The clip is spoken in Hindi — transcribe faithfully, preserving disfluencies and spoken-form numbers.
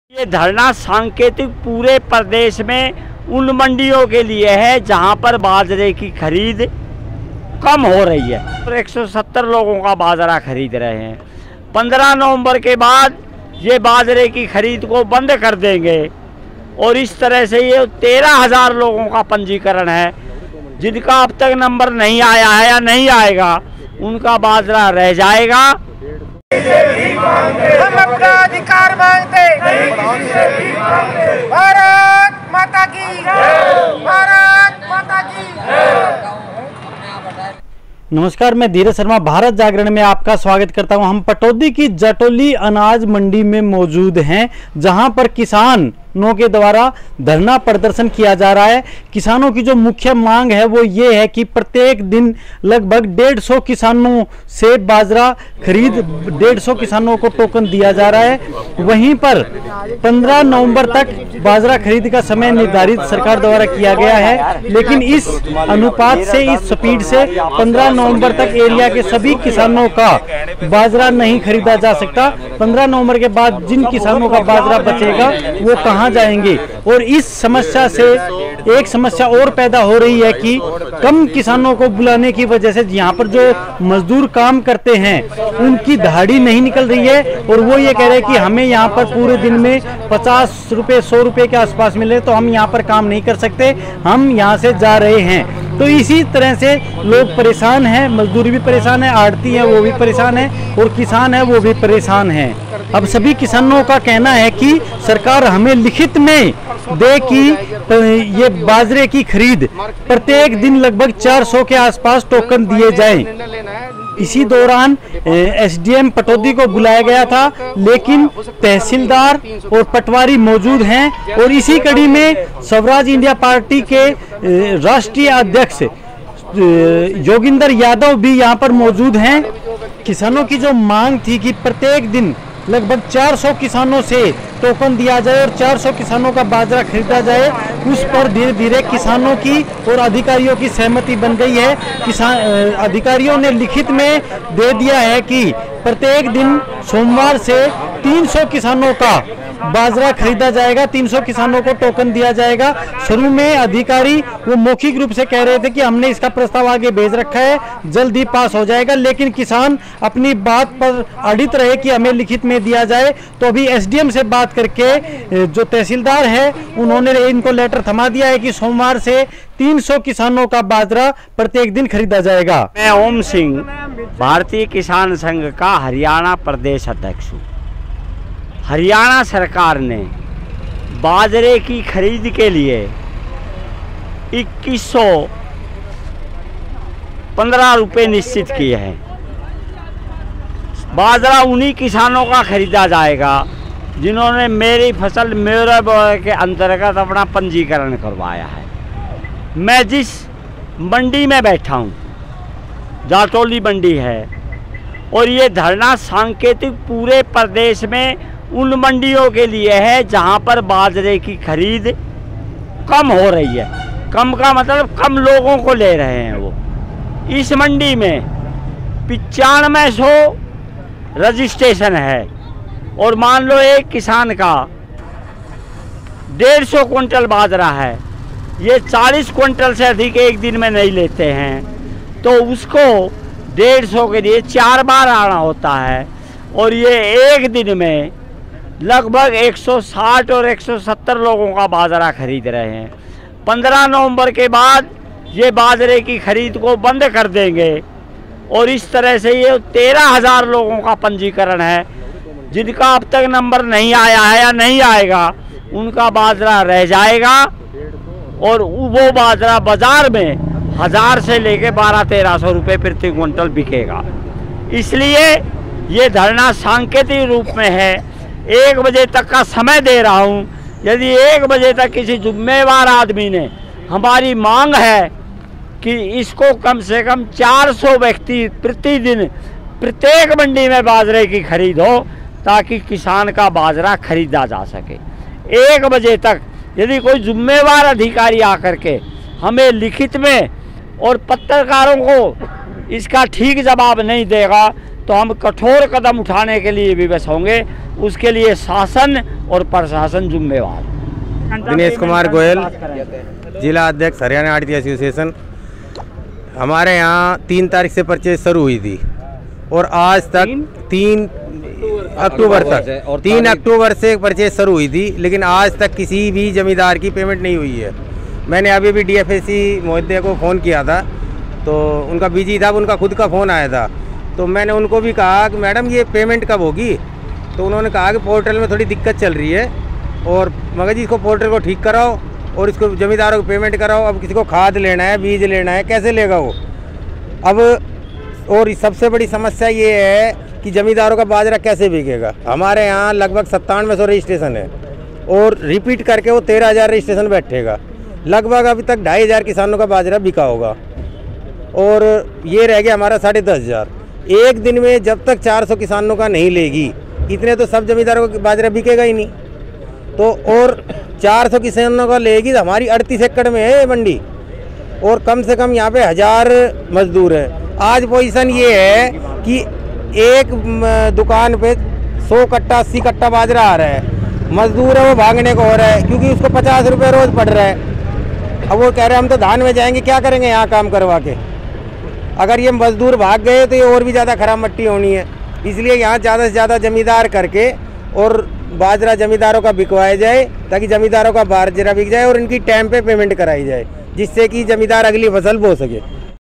ये धरना सांकेतिक पूरे प्रदेश में उन मंडियों के लिए है जहां पर बाजरे की खरीद कम हो रही है और एक सौ सत्तर लोगों का बाजरा खरीद रहे हैं। पंद्रह नवंबर के बाद ये बाजरे की खरीद को बंद कर देंगे और इस तरह से ये तेरह हजार लोगों का पंजीकरण है जिनका अब तक नंबर नहीं आया है या नहीं आएगा, उनका बाजरा रह जाएगा। हम अपना अधिकार मांगते, भारत माता की, भारत माता की। नमस्कार, मैं धीरज शर्मा भारत जागरण में आपका स्वागत करता हूं। हम पटौदी की जटोली अनाज मंडी में मौजूद हैं जहां पर किसानों के द्वारा धरना प्रदर्शन किया जा रहा है। किसानों की जो मुख्य मांग है वो ये है कि प्रत्येक दिन लगभग डेढ़ सौ किसानों से बाजरा खरीद डेढ़ सौ किसानों को टोकन दिया जा रहा है। वहीं पर पंद्रह नवंबर तक बाजरा खरीद का समय निर्धारित सरकार द्वारा किया गया है, लेकिन इस अनुपात से, इस स्पीड से पंद्रह नवंबर तक एरिया के सभी किसानों का बाजरा नहीं खरीदा जा सकता। पंद्रह नवंबर के बाद जिन किसानों का बाजरा बचेगा वो कहां जाएंगे। और इस समस्या से एक समस्या और पैदा हो रही है कि कम किसानों को बुलाने की वजह से यहाँ पर जो मजदूर काम करते हैं उनकी दहाड़ी नहीं निकल रही है और वो ये कह रहे हैं कि हमें यहाँ पर पूरे दिन में पचास रुपए सौ रुपए के आसपास मिले तो हम यहाँ पर काम नहीं कर सकते, हम यहाँ से जा रहे हैं। तो इसी तरह से लोग परेशान हैं, मजदूर भी परेशान है, आड़ती हैं वो भी परेशान है और किसान है वो भी परेशान है। अब सभी किसानों का कहना है कि सरकार हमें लिखित में दे कि ये बाजरे की खरीद प्रत्येक दिन लगभग चार सौ के आसपास टोकन दिए जाएं। इसी दौरान एसडीएम पटौदी को बुलाया गया था, लेकिन तहसीलदार और पटवारी मौजूद हैं और इसी कड़ी में स्वराज इंडिया पार्टी के राष्ट्रीय अध्यक्ष योगिंदर यादव भी यहां पर मौजूद हैं। किसानों की जो मांग थी कि प्रत्येक दिन लगभग चार सौ किसानों से टोकन दिया जाए और चार सौ किसानों का बाजरा खरीदा जाए, उस पर धीरे धीरे किसानों की और अधिकारियों की सहमति बन गई है। किसान अधिकारियों ने लिखित में दे दिया है कि प्रत्येक दिन सोमवार से तीन सौ किसानों का बाजरा खरीदा जाएगा, तीन सौ किसानों को टोकन दिया जाएगा। शुरू में अधिकारी वो मौखिक रूप से कह रहे थे कि हमने इसका प्रस्ताव आगे भेज रखा है, जल्द ही पास हो जाएगा, लेकिन किसान अपनी बात पर अड़ित रहे कि हमें लिखित में दिया जाए। तो अभी एसडीएम से बात करके जो तहसीलदार है उन्होंने इनको लेटर थमा दिया है कि सोमवार से तीन सौ किसानों का बाजरा प्रत्येक दिन खरीदा जाएगा। मैं ओम सिंह, भारतीय किसान संघ का हरियाणा प्रदेश अध्यक्ष हूँ। हरियाणा सरकार ने बाजरे की खरीद के लिए इक्कीस सौ पंद्रह रुपये निश्चित किए हैं। बाजरा उन्हीं किसानों का खरीदा जाएगा जिन्होंने मेरी फसल मेरे के अंतर्गत अपना पंजीकरण करवाया है। मैं जिस मंडी में बैठा हूँ जाटोली मंडी है और ये धरना सांकेतिक पूरे प्रदेश में उन मंडियों के लिए है जहां पर बाजरे की खरीद कम हो रही है। कम का मतलब कम लोगों को ले रहे हैं वो। इस मंडी में पिचानवे सौ रजिस्ट्रेशन है और मान लो एक किसान का डेढ़ सौ क्विंटल बाजरा है, ये चालीस क्विंटल से अधिक एक दिन में नहीं लेते हैं तो उसको डेढ़ सौ के लिए चार बार आना होता है और ये एक दिन में लगभग एक सौ साठ और एक सौ सत्तर लोगों का बाजरा खरीद रहे हैं। पंद्रह नवंबर के बाद ये बाजरे की खरीद को बंद कर देंगे और इस तरह से ये तेरह हजार लोगों का पंजीकरण है जिनका अब तक नंबर नहीं आया है या नहीं आएगा, उनका बाजरा रह जाएगा और वो बाजरा बाजार में हजार से लेके बारह तेरह सौ रुपये प्रति क्विंटल बिकेगा। इसलिए ये धरना सांकेतिक रूप में है। एक बजे तक का समय दे रहा हूँ। यदि एक बजे तक किसी जिम्मेवार आदमी ने, हमारी मांग है कि इसको कम से कम चार सौ व्यक्ति प्रतिदिन प्रत्येक मंडी में बाजरे की खरीद हो ताकि किसान का बाजरा खरीदा जा सके। एक बजे तक यदि कोई जिम्मेवार अधिकारी आकर के हमें लिखित में और पत्रकारों को इसका ठीक जवाब नहीं देगा तो हम कठोर कदम उठाने के लिए विवश होंगे। उसके लिए शासन और प्रशासन जिम्मेवार। दिनेश कुमार गोयल, जिला अध्यक्ष हरियाणा आड़ती एसोसिएशन। हमारे यहाँ तीन तारीख से परचेज शुरू हुई थी और आज तक तीन अक्टूबर तक तीन अक्टूबर से परचेज शुरू हुई थी, लेकिन आज तक किसी भी जमींदार की पेमेंट नहीं हुई है। मैंने अभी भी डीएफएससी महोदय को फ़ोन किया था, तो उनका बिजी था, उनका खुद का फ़ोन आया था, तो मैंने उनको भी कहा कि मैडम ये पेमेंट कब होगी, तो उन्होंने कहा कि पोर्टल में थोड़ी दिक्कत चल रही है और मगर जी इसको पोर्टल को ठीक कराओ और इसको जमींदारों को पेमेंट कराओ। अब किसी को खाद लेना है, बीज लेना है, कैसे लेगा वो। अब और सबसे बड़ी समस्या ये है कि जमींदारों का बाजरा कैसे बिकेगा। हमारे यहाँ लगभग सत्तानवे सौ रजिस्ट्रेशन है और रिपीट करके वो तेरह हज़ार रजिस्ट्रेशन बैठेगा। लगभग अभी तक ढाई हज़ार किसानों का बाजरा बिका होगा और ये रह गया हमारा साढ़े दस हज़ार। एक दिन में जब तक चार सौ किसानों का नहीं लेगी, इतने तो सब जमींदारों का बाजरा बिकेगा ही नहीं। तो और चार सौ किसानों का लेगी तो हमारी अड़तीस एकड़ में है मंडी और कम से कम यहाँ पे हज़ार मजदूर है। आज पोजीशन ये है कि एक दुकान पे सौ कट्टा अस्सी कट्टा बाजरा आ रहा है, मजदूर है वो भागने को हो रहा है क्योंकि उसको पचास रुपये रोज़ पड़ रहा है। अब वो कह रहे हैं हम तो धान में जाएंगे, क्या करेंगे यहाँ काम करवा के। अगर ये मजदूर भाग गए तो ये और भी ज़्यादा खराब मट्टी होनी है। इसलिए यहाँ ज़्यादा से ज़्यादा जमींदार करके और बाजरा जमींदारों का बिकवाया जाए ताकि जमींदारों का बाजरा बिक जाए और इनकी टाइम पे पेमेंट कराई जाए, जिससे कि जमींदार अगली फसल बो सके।